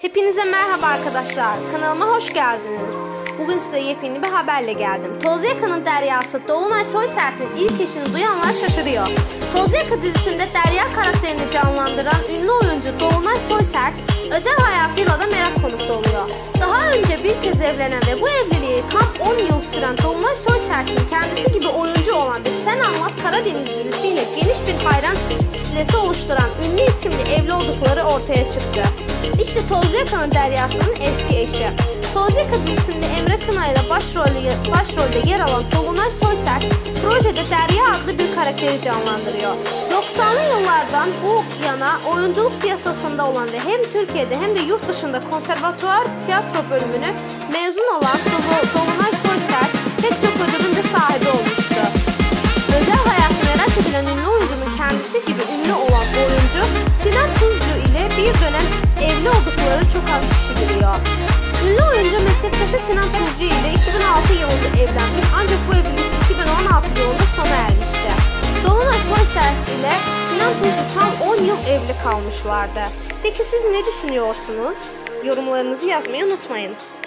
Hepinize merhaba arkadaşlar. Kanalıma hoş geldiniz. Bugün size yepyeni bir haberle geldim. Tozyaka'nın Derya'sı Dolunay Soysert'in ilk eşini duyanlar şaşırıyor. Tozyaka dizisinde Derya karakterini canlandıran ünlü oyuncu Dolunay Soysert, özel hayatıyla da merak konusu oluyor. Daha önce bir kez evlenen ve bu evliliği tam 10 yıl süren Dolunay Soysert'in kendisi gibi oyuncu olan ve Sen Anlat Karadeniz dizisiyle geniş bir hayran kitlesi oluşturan ünlü isimli evli oldukları ortaya çıktı. İşte Tozyaka'nın Derya'sının eski eşi. Tozyaka dizisinde Emre Kınay ile başrolde yer alan Dolunay Soysert, projede Derya adlı bir karakteri canlandırıyor. 90'lı yıllardan bu yana oyunculuk piyasasında olan ve hem Türkiye'de hem de yurt dışında konservatuvar tiyatro bölümünü mezun olan Dolunay Soysert pek çok ödülün de sahibi olmuştu. Özel hayatı merak edilen ünlü oyuncunun kendisi gibi ünlü olan oyuncu Sinan Tuzcu ile bir dönem evli oldukları çok az kişi biliyor. Ünlü oyuncu meslektaşı Sinan Tuzcu ile 2006 yılında evlenmiş, ancak bu evlilik 2016 yılında sona ermişti. Dolunay Soysert ile Sinan Tuzcu tam 10 yıl evli kalmışlardı. Peki siz ne düşünüyorsunuz? Yorumlarınızı yazmayı unutmayın.